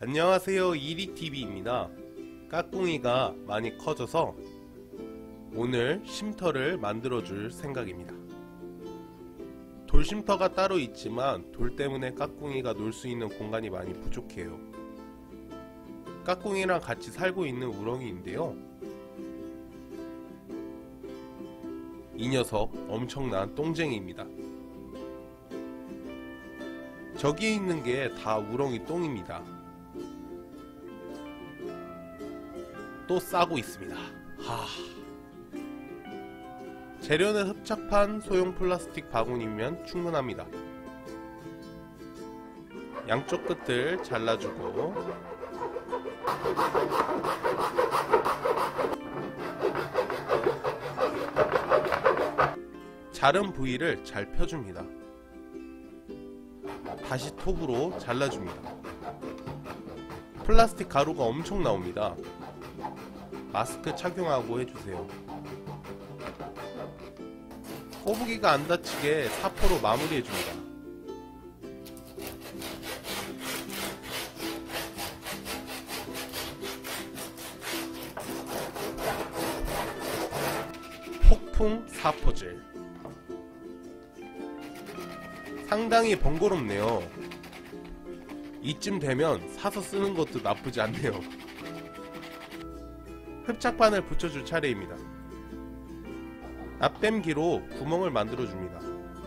안녕하세요, 이리TV입니다. 까꿍이가 많이 커져서 오늘 쉼터를 만들어 줄 생각입니다. 돌쉼터가 따로 있지만 돌 때문에 까꿍이가 놀 수 있는 공간이 많이 부족해요. 까꿍이랑 같이 살고 있는 우렁이인데요, 이 녀석 엄청난 똥쟁이입니다. 저기에 있는 게 다 우렁이 똥입니다. 또 싸고 있습니다. 재료는 흡착판 소형 플라스틱 바구니면 충분합니다. 양쪽 끝을 잘라주고 자른 부위를 잘 펴줍니다. 다시 톱으로 잘라줍니다. 플라스틱 가루가 엄청 나옵니다. 마스크 착용하고 해주세요. 꼬부기가 안 다치게 사포로 마무리해줍니다. 폭풍 사포질. 상당히 번거롭네요. 이쯤 되면 사서 쓰는 것도 나쁘지 않네요. 흡착판을 붙여줄 차례입니다. 납땜기로 구멍을 만들어줍니다.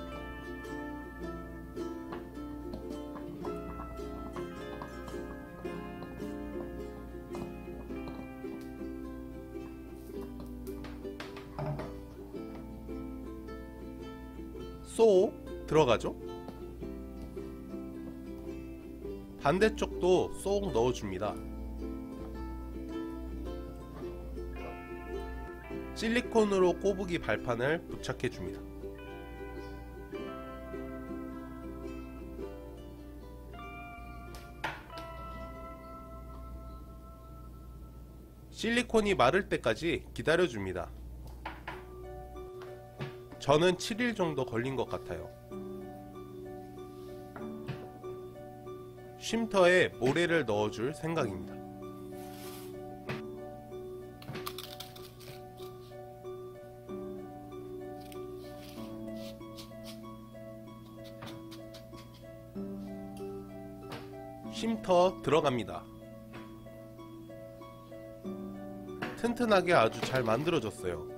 쏙 들어가죠? 반대쪽도 쏙 넣어줍니다. 실리콘으로 꼬부기 발판을 부착해줍니다. 실리콘이 마를 때까지 기다려줍니다. 저는 7일 정도 걸린 것 같아요. 쉼터에 모래를 넣어줄 생각입니다. 쉼터 들어갑니다. 튼튼하게 아주 잘 만들어졌어요.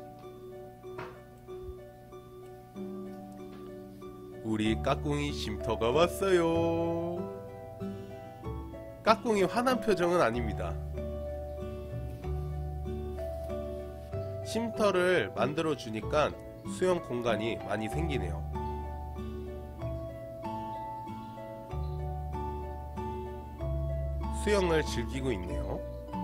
우리 까꿍이 쉼터가 왔어요. 까꿍이 화난 표정은 아닙니다. 쉼터를 만들어 주니까 수영 공간이 많이 생기네요. 수영을 즐기고 있네요.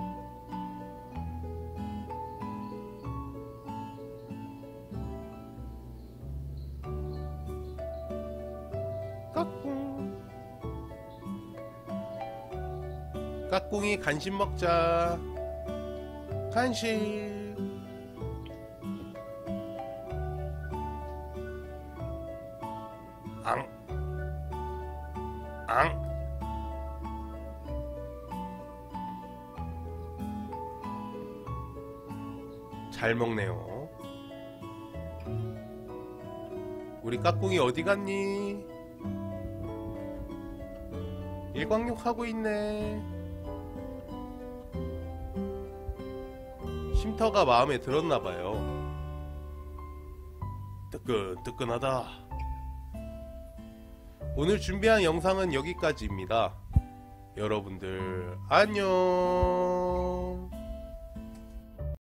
까꿍. 까꿍이 간식 먹자. 간식. 앙. 앙. 잘 먹네요. 우리 까꿍이 어디 갔니? 일광욕 하고 있네. 쉼터가 마음에 들었나봐요. 뜨끈뜨끈하다. 오늘 준비한 영상은 여기까지입니다. 여러분들 안녕.